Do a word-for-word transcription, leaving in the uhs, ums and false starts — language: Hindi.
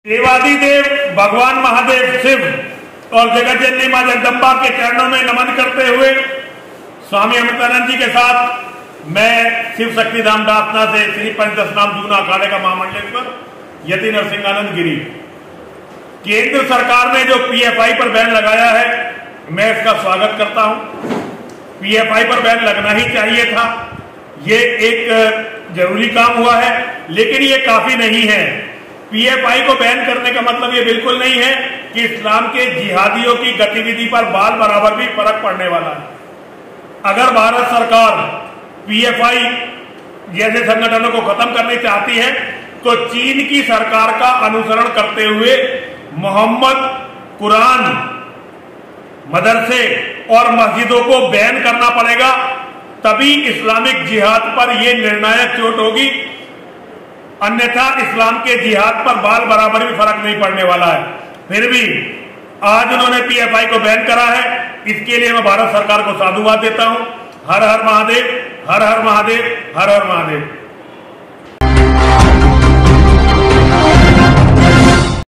देवादिदेव भगवान महादेव शिव और जगत जननी मां जगदम्बा के चरणों में नमन करते हुए स्वामी अमृतानंद जी के साथ मैं शिव शक्ति धाम दासना से श्री पंचदशनाम जूना अखाड़े का महामंडलेश्वर यति नरसिंहानंद गिरी। केंद्र सरकार ने जो पीएफआई पर बैन लगाया है, मैं इसका स्वागत करता हूं। पीएफआई पर बैन लगना ही चाहिए था, ये एक जरूरी काम हुआ है, लेकिन ये काफी नहीं है। पीएफआई को बैन करने का मतलब ये बिल्कुल नहीं है कि इस्लाम के जिहादियों की गतिविधि पर बाल बराबर भी फर्क पड़ने वाला है। अगर भारत सरकार पीएफआई जैसे संगठनों को खत्म करनी चाहती है तो चीन की सरकार का अनुसरण करते हुए मोहम्मद, कुरान, मदरसे और मस्जिदों को बैन करना पड़ेगा, तभी इस्लामिक जिहाद पर यह निर्णायक चोट होगी। अन्यथा इस्लाम के जिहाद पर बाल बराबर भी फर्क नहीं पड़ने वाला है। फिर भी आज उन्होंने पीएफआई को बैन करा है, इसके लिए मैं भारत सरकार को साधुवाद देता हूं। हर हर महादेव, हर हर महादेव, हर हर महादेव।